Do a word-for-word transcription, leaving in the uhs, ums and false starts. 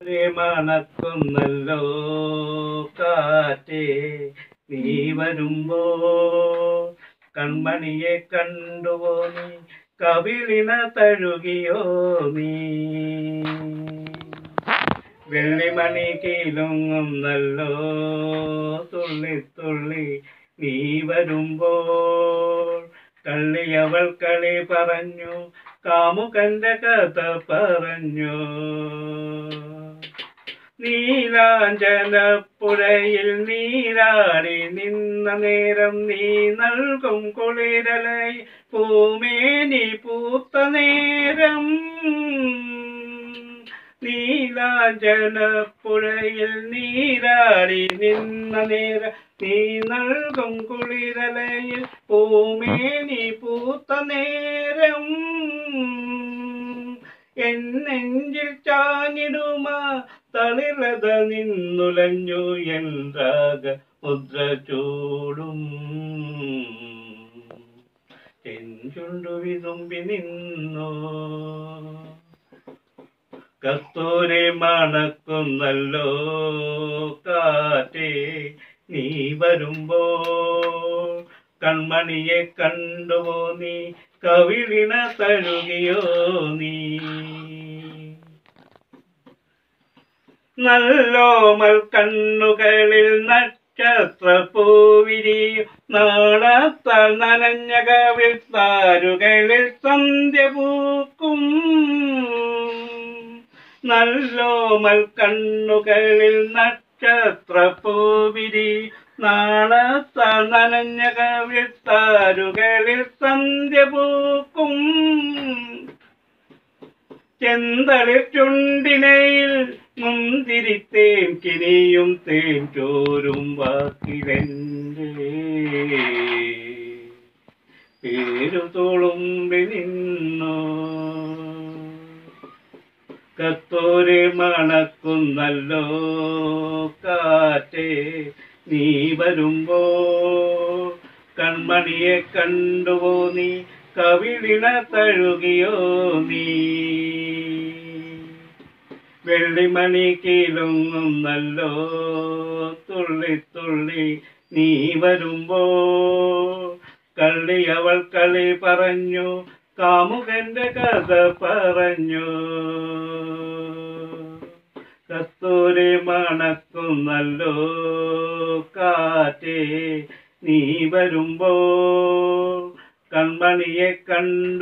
മണക്കുന്നല്ലോ കാറ്റേ നീ വരുമ്പോ കൺമണിയെ കണ്ടുവോ നീ കവിളിന തഴുകിയോ നീ വെള്ളിമണി കീലുങ്ങുന്നല്ലോ തുള്ളി തുള്ളി നീ വരുമ്പോൾ കള്ളിയവൾ കളി പറഞ്ഞു കാമുകന്റെ കഥ പറഞ്ഞു നീലാഞ്ചനപ്പുഴയിൽ നീരാടി നിന്ന നേരം നീ നൽകും കുളിരലൈ പൂമേനി പൂത്ത നേരം നീലാഞ്ചനപ്പുഴയിൽ നീരാടി നിന്ന നേരം നീ നൽകും കുളിരലയിൽ പൂമേനി പൂത്ത നേരം എന്നെഞ്ചിൽ ചാഞ്ഞിടുമാ തളിരത നിന്നുലഞ്ഞു എൻ രാഗ മുദ്ര ചൂടും ചെഞ്ചുണ്ടു വിതുമ്പി നിന്നു കസ്തൂരി മണക്കുന്നല്ലോ കാറ്റേ നീ വരുമ്പോ കൺമണിയെ കണ്ടുവോ നീ കവിളിന തഴുകിയോ നീ നല്ലോമൽ കണ്ണുകളിൽ നക്ഷത്ര പൂവിരിയും നാളത്താൽ നനഞ്ഞ കവിൾ താരുകളിൽ സന്ധ്യ പൂക്കും നല്ലോമൽ കണ്ണുകളിൽ നക്ഷത്ര പൂവിരി നാളത്താൽ നനഞ്ഞ കവിൾ താരുകളിൽ സന്ധ്യ പൂക്കും ചെന്തളിർ ചുണ്ടിനയിൽ മുന്തിരിത്തേൻ കിനിയും തേൻ ചോരും വാക്കിലെന്റെ പേരു തുളുമ്പി നിന്നു കസ്തൂരി മണക്കുന്നല്ലോ കാറ്റേ നീ വരുമ്പോ കൺമണിയെ കണ്ടുവോ നീ കവിളിന തഴുകിയോ നീ വെള്ളിമണി കീലുങ്ങുന്നല്ലോ തുള്ളി തുള്ളി നീ വരുമ്പോ കള്ളിയവൾ കളി പറഞ്ഞു കാമുകന്റെ കഥ പറഞ്ഞു കസ്തൂരി മണക്കുന്നല്ലോ കാറ്റേ നീ വരുമ്പോ കൺമണിയെ കണ്ടു